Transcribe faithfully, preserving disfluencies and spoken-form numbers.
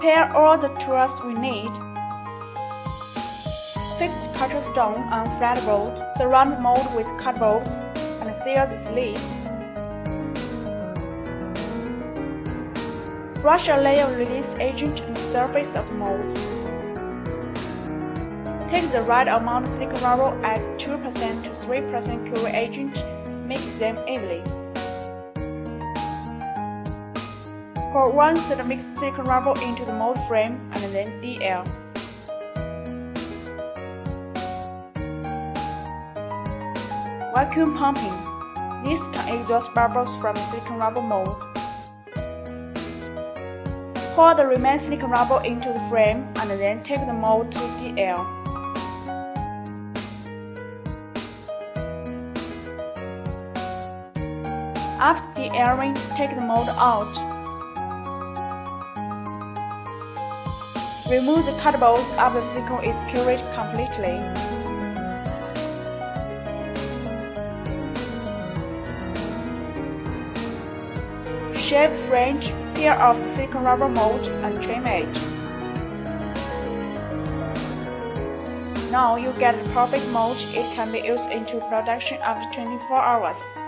Prepare all the tools we need. Fix the cutter stone on flat board, surround the mold with cardboard, and seal the sleeve. Brush a layer of release agent on the surface of the mold. Take the right amount of silicone rubber, add two percent to three percent curing agent, mix them evenly. Pour one third mixed silicone rubber into the mold frame and then D L. Vacuum pumping. This can exhaust bubbles from the silicone rubber mold. Pour the remaining silicone rubber into the frame and then take the mold to D L. After de-airing, take the mold out. Remove the cardboard after the silicone is cured completely. Shave fringe, peel off the silicone rubber mold and trim it. Now you get a perfect mold. It can be used into production after twenty-four hours.